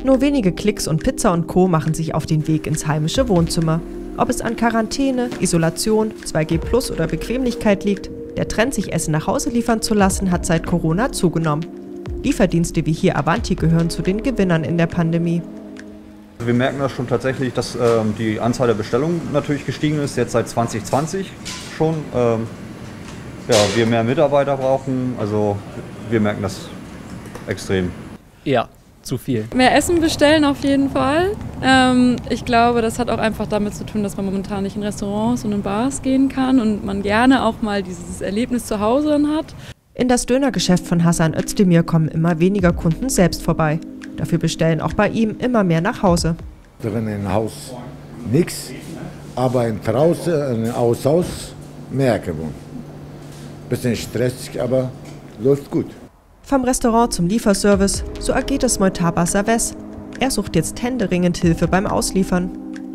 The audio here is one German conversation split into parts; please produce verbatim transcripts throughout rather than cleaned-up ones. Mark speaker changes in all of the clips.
Speaker 1: Nur wenige Klicks und Pizza und Co. machen sich auf den Weg ins heimische Wohnzimmer. Ob es an Quarantäne, Isolation, zwei G plus oder Bequemlichkeit liegt, der Trend, sich Essen nach Hause liefern zu lassen, hat seit Corona zugenommen. Lieferdienste wie hier Avanti gehören zu den Gewinnern in der Pandemie.
Speaker 2: Wir merken das schon tatsächlich, dass ähm, die Anzahl der Bestellungen natürlich gestiegen ist, jetzt seit zwanzig zwanzig schon. Ähm, ja, wir mehr Mitarbeiter brauchen, also wir merken das extrem.
Speaker 3: Ja, zu viel.
Speaker 4: Mehr Essen bestellen auf jeden Fall. Ähm, ich glaube, das hat auch einfach damit zu tun, dass man momentan nicht in Restaurants und in Bars gehen kann und man gerne auch mal dieses Erlebnis zu Hause dann hat.
Speaker 1: In das Dönergeschäft von Hasan Özdemir kommen immer weniger Kunden selbst vorbei. Dafür bestellen auch bei ihm immer mehr nach Hause.
Speaker 5: Drin im Haus nichts, aber in draußen, in Haus mehr gewonnen. Bisschen stressig, aber läuft gut.
Speaker 1: Vom Restaurant zum Lieferservice, so ergeht es Mojtaba Savess. Er sucht jetzt händeringend Hilfe beim Ausliefern.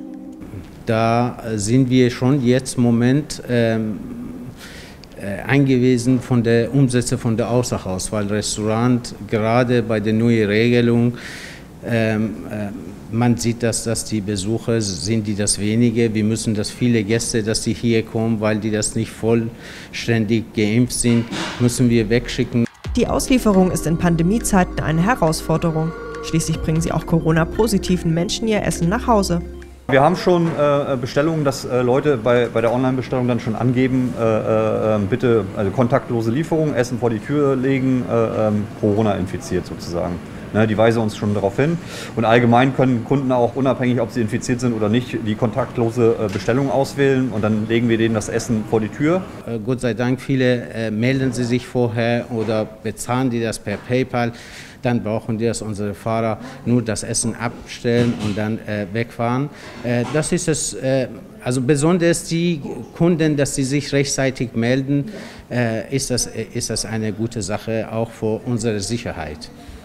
Speaker 6: Da sind wir schon jetzt im Moment ähm, äh, eingewiesen von der Umsätze von der Außerhaus, weil Restaurant gerade bei der neuen Regelung ähm, äh, man sieht, dass, dass die Besucher sind, die das wenige. Wir müssen, dass viele Gäste, dass die hier kommen, weil die das nicht vollständig geimpft sind, müssen wir wegschicken.
Speaker 1: Die Auslieferung ist in Pandemiezeiten eine Herausforderung. Schließlich bringen sie auch Corona-positiven Menschen ihr Essen nach Hause.
Speaker 2: Wir haben schon äh, Bestellungen, dass äh, Leute bei, bei der Online-Bestellung dann schon angeben, äh, äh, bitte also kontaktlose Lieferung, Essen vor die Tür legen, äh, äh, Corona infiziert sozusagen. Ne, die weisen uns schon darauf hin. Und allgemein können Kunden auch, unabhängig ob sie infiziert sind oder nicht, die kontaktlose äh, Bestellung auswählen und dann legen wir denen das Essen vor die Tür.
Speaker 6: Äh, Gott sei Dank, viele äh, melden sie sich vorher oder bezahlen die das per PayPal. Dann brauchen die das, unsere Fahrer, nur das Essen abstellen und dann äh, wegfahren. Äh, das ist es, äh, also besonders die Kunden, dass sie sich rechtzeitig melden, äh, ist das, ist das eine gute Sache, auch für unsere Sicherheit.